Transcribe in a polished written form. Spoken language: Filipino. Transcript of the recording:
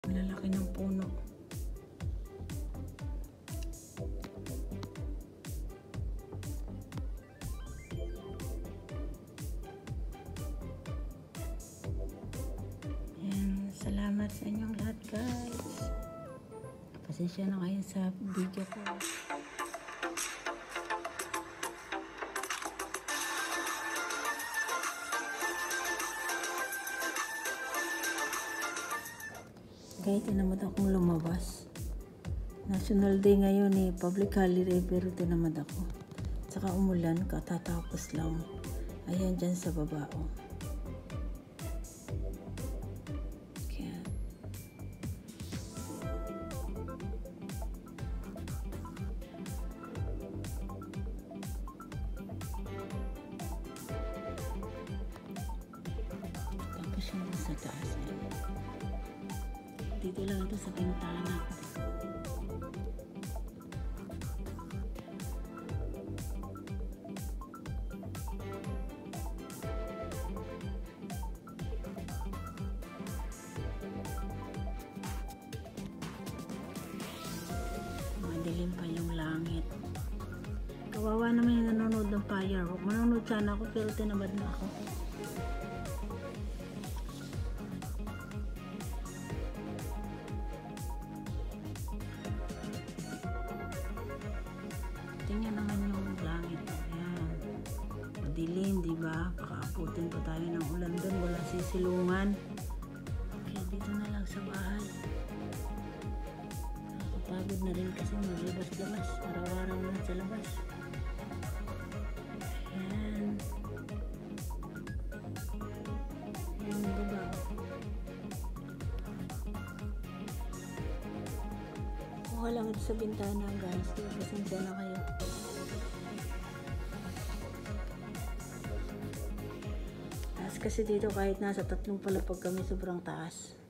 Lalaki ng puno. Ayan, salamat sa inyong lahat guys. Pasensya na kayo sa video ko. Kahit tinamad akong lumabas. National Day ngayon eh, public holiday, pero tinamad ako. Saka umulan, katatapos lang. Ayan dyan sa baba oh. Kaya tapos yung sa taas eh. Dito lang ito sa bintana. Madilim pa yung langit. Kawawa naman yung nanonood ng firework. Manonood sana ako pero tinamad na ako. Tingnan naman yung langit. Ayan. Madilim, diba? Pakaabutin pa tayo ng ulan doon. Wala sisilungan. Kaya dito na lang sa bahay. Nakakapagod na rin kasi maglabas-labas. Araw-araw na sa labas. Ayan. Ayan, baba. Kuha lang ito sa bintana guys. Pasensya na kayo. Taas kasi dito kahit nasa 3 palapag kami sobrang taas.